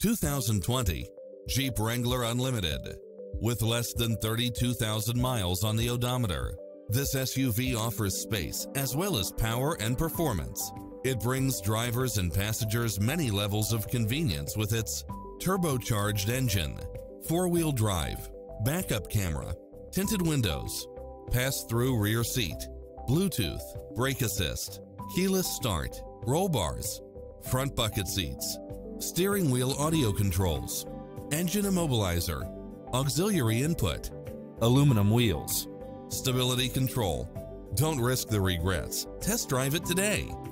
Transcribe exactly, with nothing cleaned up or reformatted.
two thousand twenty Jeep Wrangler Unlimited. With less than thirty-two thousand miles on the odometer, this S U V offers space as well as power and performance. It brings drivers and passengers many levels of convenience with its turbocharged engine, four-wheel drive, backup camera, tinted windows, pass-through rear seat, Bluetooth, brake assist, keyless start, roll bars, front bucket seats, steering wheel audio controls, engine immobilizer, auxiliary input, aluminum wheels, stability control. Don't risk the regrets. Test drive it today.